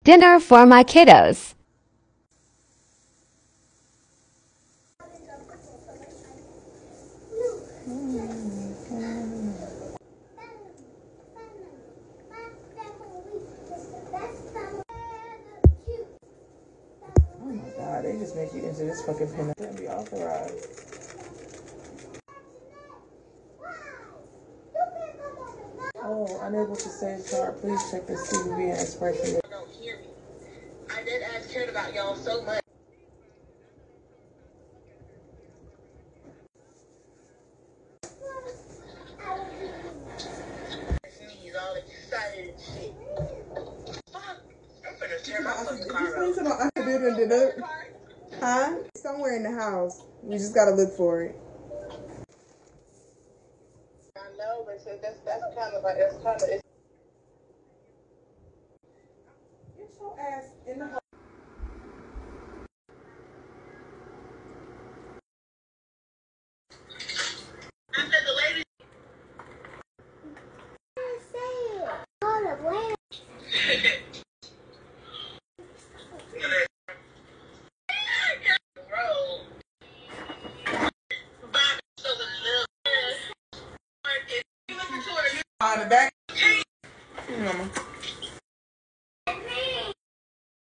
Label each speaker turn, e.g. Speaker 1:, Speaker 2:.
Speaker 1: dinner for my kiddos.
Speaker 2: Oh my God, they just make you into this fucking pin. Can't be authorized. Oh, unable to save chart. Please check the CVV and expression.
Speaker 3: Don't hear me. I did ask cared about y'all so much. He's all excited and shit. Fuck. I'm finna tear my fucking car up.
Speaker 2: Huh? Somewhere in the house. We just gotta look for it.
Speaker 3: I know, but that's kind of like, it's kind of, it's
Speaker 2: Get your ass in the house.
Speaker 3: I said the lady.
Speaker 2: On the back. Mama.